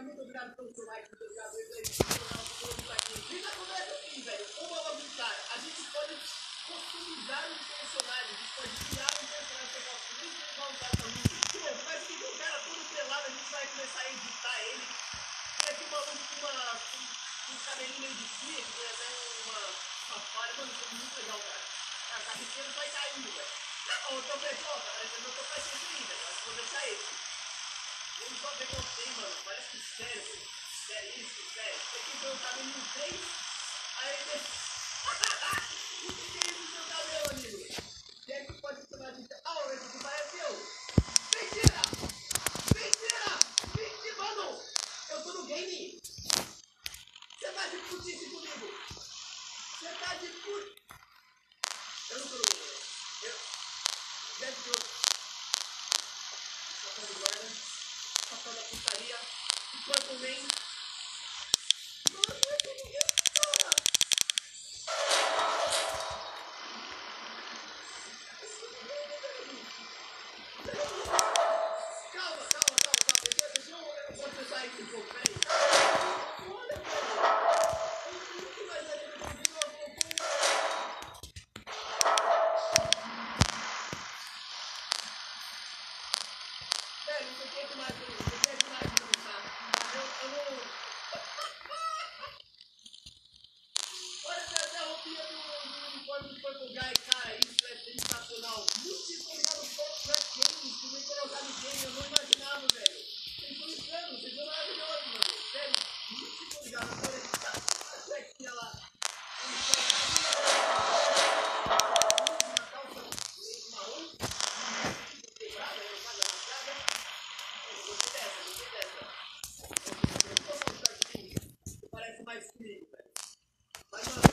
muito obrigado pelo seu like, muito obrigado pelo canal que todo mundo tá aqui. Fica com nós assim, velho. Uma logo, cara. A gente pode customizar um personagem, a gente pode criar um personagem que eu gosto muito de usar também. Mas se tem um cara todo pelado, a gente vai começar a editar ele. Tem aqui um maluco com um cabelinho meio de fria, que tem até uma falha. Mano, isso é muito legal, cara. A carreteira vai caindo, velho. Ô, tô fechou, cara. Eu não tô fazendo isso ainda, cara. Vou deixar esse. Vamos só ver quanto tem, mano. Parece que sério, sério, isso, sério. Aqui tem um cabelinho 3, aí tem... O que é isso no seu cabelo, amigo? Quem é que pode chamar de... Ah, esse aqui parece eu. Mentira! Mentira! Mentira, mano! Eu tô no game. Você tá de putice comigo. Você tá de putice. Eu não tô no game. Deve ter outro. Papel de guarda. Papel da putaria. Enquanto vem... Mano, eu tô no game, cara. Calma. Deixa eu processar isso um pouco, peraí. Olha, velho. Eu nunca mais ali no game de novo. Velho, isso aqui é demais pra mim. Isso aqui é demais pra mim, tá? Eu não... Olha até a roupinha do uniforme do Purple Guy, cara. Isso é sensacional. Muito ligado no Fortnite Games, que vem colocar no game. Eu não imaginava, velho. Vocês estão insano, vocês são maravilhosos, mano. Sério, muito ligado. Olha essa flequinha lá. Uma calça marrom. Quebrada, eu pago a rasgada. Gostei dessa. Parece mais comigo, velho. Mas, mano,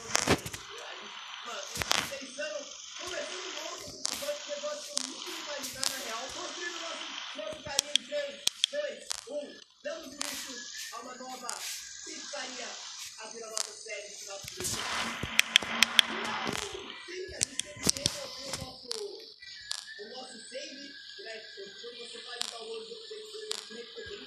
pensando, começando novo, esse negócio que eu nunca ia imaginar na real. Construindo nosso carinha em 3, 2, 1. Damos início a uma nova pizzaria. A Vila Nova Série de final de semana. Sim, a gente tem que resolver o nosso save, né? Quando você faz o download do save,